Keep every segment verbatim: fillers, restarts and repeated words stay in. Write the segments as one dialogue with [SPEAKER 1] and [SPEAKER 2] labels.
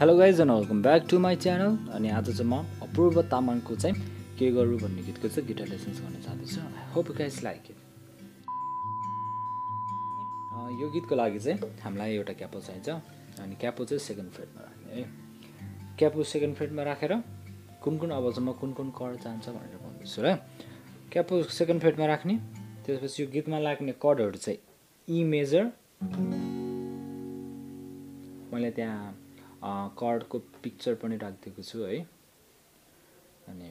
[SPEAKER 1] Hello guys and welcome back to my channel. अनि आज चाहिँ म अपूर्व तामाङको चाहिँ के गरौँ भन्ने गीतको चाहिँ गिटार लेसन्स गर्न चाहन्छु। I hope you guys like it. यो गीतको लागि चाहिँ हामीलाई एउटा क्यापो चाहिन्छ। अनि क्यापो चाहिँ सेकेन्ड फ्रेटमा राख्ने है। क्यापो सेकेन्ड फ्रेटमा राखेर कुन कुन आवाजमा कुन कुन कर्ड चाहिन्छ भनेर भन्दैछु र। क्यापो सेकेन्ड फ्रेटमा राख्ने, त्यसपछि यो गीतमा लाग्ने कर्डहरू चाहिँ ई मेजर, मैले त्यहाँ कर्डको पिक्चर पनि राखिदिएको छु है। अनि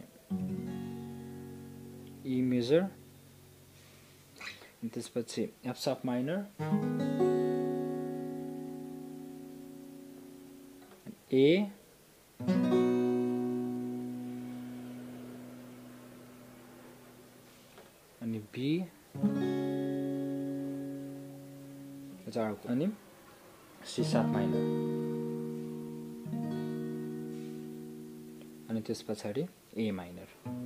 [SPEAKER 1] ई मेजर, त्यसपछि एफ शार्प माइनर, ए, अनि बी, अनि सी शार्प माइनर, अनि त्यस पछाडि ए माइनर।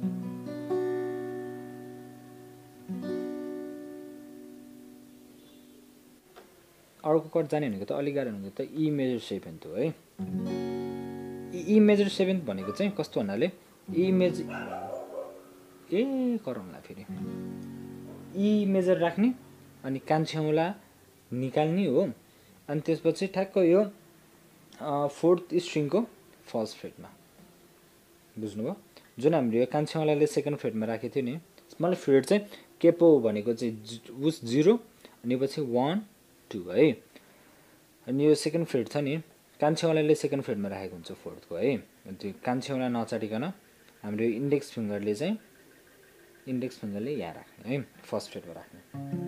[SPEAKER 1] अर्को कर्ड जाने भनेको त अलिक गाह्रो भनेको त ई मेजर सेभेन्थ हो है। ई मेजर सेभेन्थ भनेको चाहिँ कस्तो भन्नाले ई मेजर ए करौँला फेरि ई मेजर राख्ने, अनि कान्छ्यौला निकाल्ने हो। अनि त्यसपछि ठ्याक्क यो फोर्थ स्ट्रिङको फर्स्ट फ्रेटमा, बुझ्नुभयो? जुन हामीले यो कान्छ्यौलाले सेकेन्ड फ्रेटमा राखेको थियो नि, स्मल फ्रेट चाहिँ केपो भनेको चाहिँ उस जिरो, अनि पछि वान टू है। अनि यो सेकेन्ड फ्रेट छ नि, कान्छ्यौलाले सेकेन्ड फ्रेटमा राखेको हुन्छ फोर्थको है। त्यो कान्छ्यौला नचाटिकन हाम्रो इन्डेक्स फिङ्गरले चाहिँ इन्डेक्स फिङ्गरले यहाँ राख्ने है, फर्स्ट फ्रेटमा राख्ने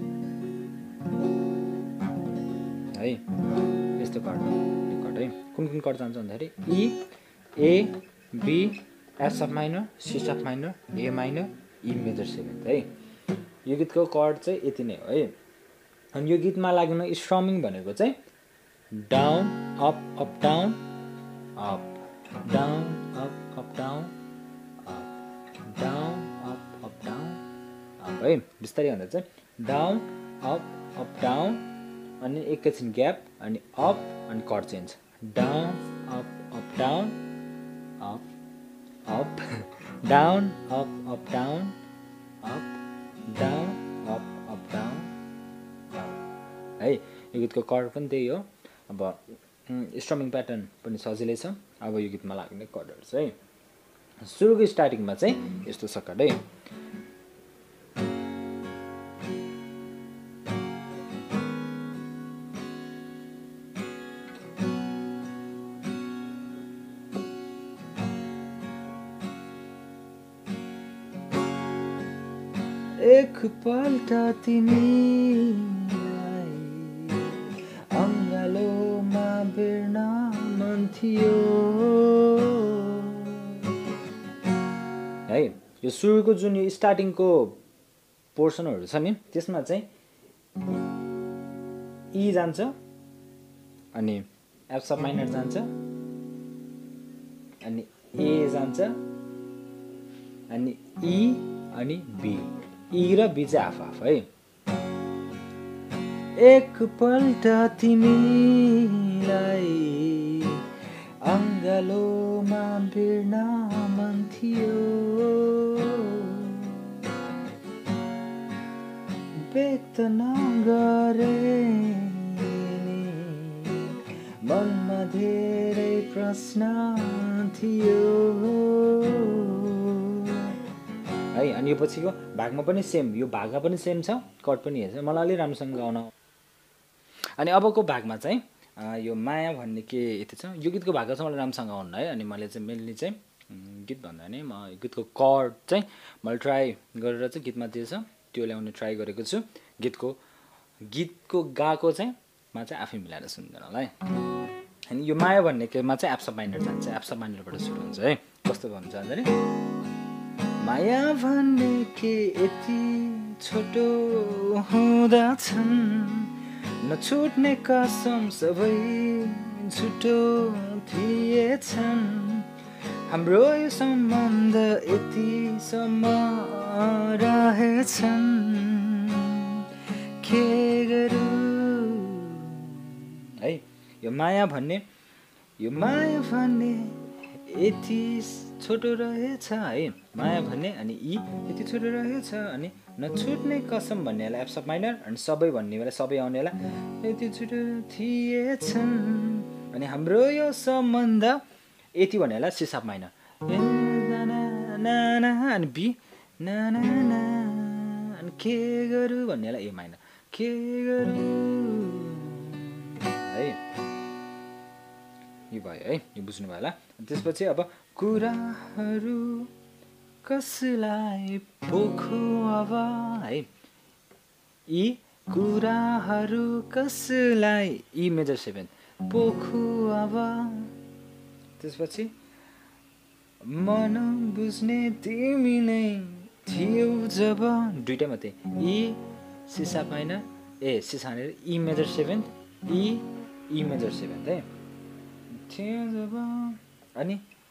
[SPEAKER 1] है। यस्तो कर्ड यो कर्ड है। कुन कुन कर्ड जान्छ भन्दाखेरि E, A, B, F sharp minor, C sharp minor, A minor, E major seventh है। यो गीतको कर्ड चाहिँ यति नै हो है। अनि यो गीतमा लाग्ने स्ट्रमिङ भनेको चाहिँ down up up down up down up up down up down up up down up है। बिस्तारै भन्दा चाहिँ डाउन अप अप डाउन, अनि एकैछिन ग्याप, अनि अप, अनि chord change down up up down up up down up up down up down up up down है। यो गीतको कर्ड पनि त्यही हो। अब स्ट्रमिङ प्याटर्न पनि सजिलै छ। अब यो गीतमा लाग्ने कर्डहरू चाहिँ सुरुको स्टार्टिङमा चाहिँ यस्तो छ कर्ड है। एक पल्ट तिमीलाई अङ्गालोमा बेर्न मन थियो है। यो सुरुको जुन यो स्टार्टिङको पोर्सनहरू छ नि, त्यसमा चाहिँ ई जान्छ, अनि एफ शार्प माइनर जान्छ, अनि ए जान्छ, अनि ई, अनि बी। ई र बी चाहिँ आफ आफ है। एक पल्ट तिमीलाई अङ्गालोमा बेर्न मन थियो, व्यक्त नगरे मनमा धेरै प्रश्न थियो है। अनि यो पछिको भागमा पनि सेम, यो भागमा पनि सेम छ, कर्ड पनि हेर्छ। मलाई अलि राम्रोसँग गाउन। अनि अबको भागमा चाहिँ यो माया भन्ने के यति छ। यो गीतको भाग चाहिँ मलाई राम्रोसँग गाउनु है। अनि मैले चाहिँ मेनली चाहिँ गीत भन्दा नि म गीतको कर्ड चाहिँ मैले ट्राई गरेर चाहिँ गीतमा दिएछ त्यो ल्याउने ट्राई गरेको छु। गीतको गीतको गाएको चाहिँ मा चाहिँ आफै मिलाएर सुन्दैन होला है। अनि यो माया भन्ने केमा चाहिँ एफ शार्प माइनर जान्छ, एफ शार्प माइनरबाट सुरु हुन्छ है। कस्तो भन्छ भन्दाखेरि माया भन्ने के यति छोटो हुँदछन्, नछुट्ने कसम सबै झुटो थिएछन्, हाम्रो यो सम्बन्ध यतिसम्म रहेछन्, के गरौँ है। यो माया भन्ने यो माया भन्ने यति छोटो रहेछ है, माया भन्ने अनि यी यति छोटो रहेछ अनि नछुट्ने कसम भन्नेलाई एफ सब माइनर अनि सबै भन्ने बेला सबै आउनेलाई यति छोटो थिएछन् अनि हाम्रो यो सम्बन्ध यति भन्नेलाई सी सब माइनर अनि बी ना ना ना अनि के गरौँ भन्नेलाई ए माइनर के गरौँ है, यो भयो है, यो बुझ्नु भयो होला। त्यसपछि अब कुराहरू कसलाई पोखो अब है, यी कुराहरू कसलाई ई मेजर सेभेन पोखो अब। त्यसपछि मन बुझ्ने तिमी नै थियौ जब दुईटा मात्रै E C sharp minor A C सानेर E major seven E E major seven है थियो जब अनि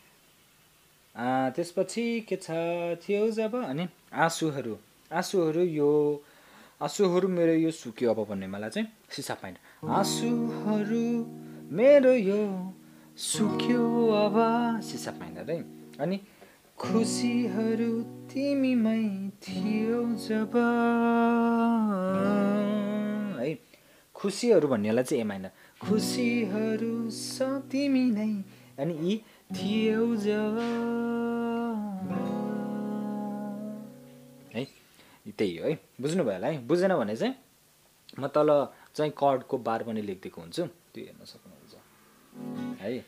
[SPEAKER 1] त्यसपछि के छ थियो जब अनि आँसुहरू आँसुहरू यो आँसुहरू मेरो यो सुक्यो अब भन्ने मलाई चाहिँ सी सार्प माइनर आँसुहरू मेरो यो सुक्यो अब सी सार्प माइनर है अनि खुसीहरू तिमीमै थियो जब है, खुसीहरू भन्नेलाई चाहिँ ए माइनर खुसीहरू स तिमी नै अनि यी थियौ जब है, त्यही हो है, बुझ्नु भयो होला है। बुझेन भने चाहिँ म तल चाहिँ कर्डको बार पनि लेखिदिएको हुन्छु, त्यो हेर्न सक्नुहुन्छ है।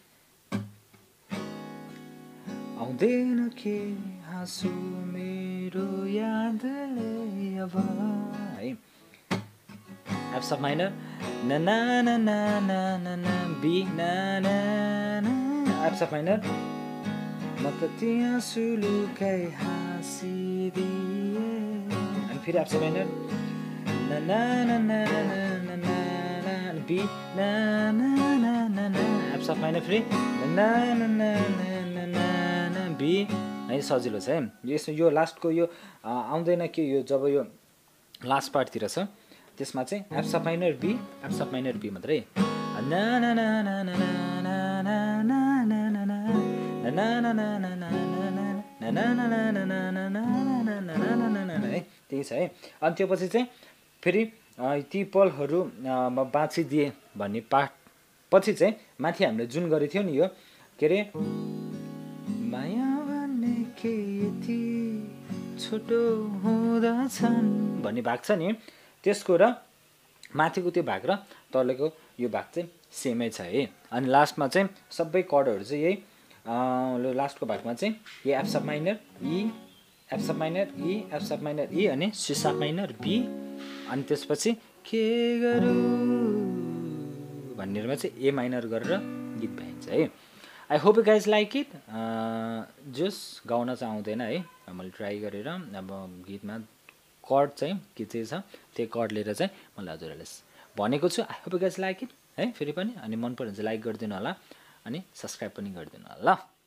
[SPEAKER 1] आउँदैन के हाँसो मेरो यादले अब है, एफ सब माइनर ना ना ना ना ना ना ना बी ना ना ना एफ सब माइनर म त त्यहाँ सुलुकाइ हाँसिदिए अनि फेरि एफ सब माइनर ना ना ना ना ना ना ना बी ना ना ना ना ना एफ सब माइनर फेरि ना ना ना ना ना बी है, सजिलो छ है। यसमा यो लास्टको यो आउँदैन कि यो जब यो लास्ट पार्टतिर छ त्यसमा चाहिँ F sharp minor B F sharp minor B मात्रै ना ना ना ना ना ना ना ना ना ना ना ना ना ना ना ना है, त्यही छ है। अनि त्यो पछि चाहिँ फेरि ती पलहरू म बाँचिदिए भन्ने पार्ट पछि चाहिँ माथि हामीले जुन गरेको थियो नि यो के अरे माया भन्ने के यति छोटो हुँदछन् भन्ने भाग छ नि त्यसको र माथिको त्यो भाग र तलको यो भाग चाहिँ सेमै छ है। अनि लास्टमा चाहिँ सबै कर्डहरू चाहिँ यही लास्टको भागमा चाहिँ यो F sharp minor E F sharp minor E F sharp minor E अनि सी सार्प माइनर बी अनि त्यसपछि के गरौँ भन्नेमा चाहिँ ए माइनर गरेर गीत भइन्छ है। I hope you guys like it. जस गाउन चाहिँ आउँदैन है, मैले ट्राई गरेर अब गीतमा कर्ड चाहिँ के चाहिँ छ त्यो कर्ड लिएर चाहिँ मैले हजुरहरूलाई भनेको छु। I hope you guys like it है। फेरि पनि अनि मन पऱ्यो भने चाहिँ लाइक गरिदिनु होला अनि सब्सक्राइब पनि गरिदिनु होला ल।